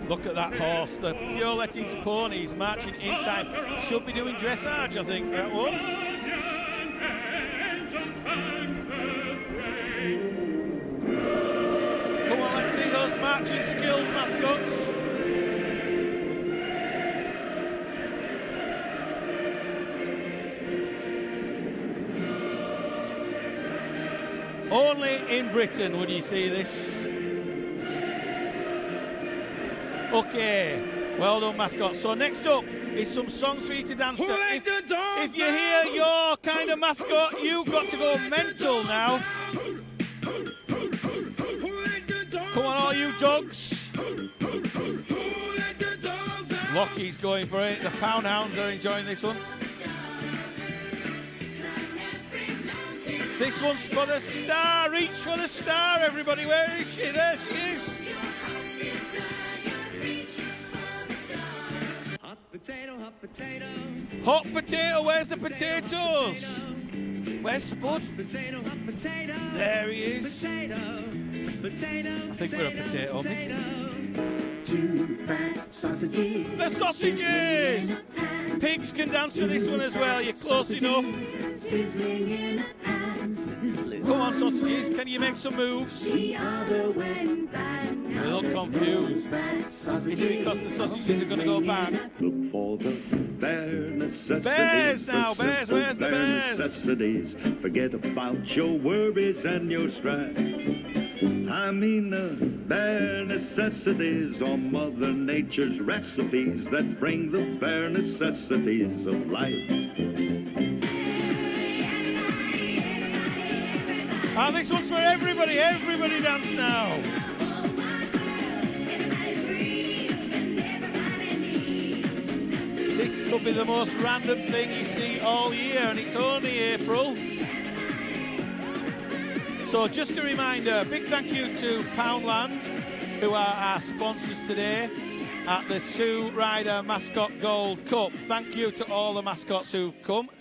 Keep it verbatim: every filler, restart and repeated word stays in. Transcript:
Look at that horse, the Pure-Lettings ponies marching in time. Should be doing dressage, I think, that one. Come on, let's see those marching skills, mascots. Only in Britain would you see this. Okay, well done, mascot. So next up is some songs for you to dance to. If, if you hear your kind of mascot, you've got to go mental now. Come on, all you dogs. Lockie's going for it. The Pound Hounds are enjoying this one. This one's for the star. Reach for the star, everybody. Where is she? There she is. Potato, hot potato. Hot potato, where's the potatoes? Where's Spud? Potato, hot potato. There he is. Potato, potato, I think we're a potato, miss. Two fat sausages. The sausages! Pigs can dance to this one as well, you're close enough. Sizzling in a pan, sizzling. Come on, sausages, can you make some moves? The other went bang. They look confused. Is it because the sausages are going to go bang? Look for the bare necessities. Bears now, the bears, simple where's the bare bears? necessities. Forget about your worries and your strife. I mean the bare necessities are Mother Nature's recipes that bring the bare necessities of life. Ah, this one's for everybody, everybody dance now. This could be the most random thing you see all year, and it's only April. So just a reminder, big thank you to Poundland, who are our sponsors today at the Sue Ryder Mascot Gold Cup. Thank you to all the mascots who've come.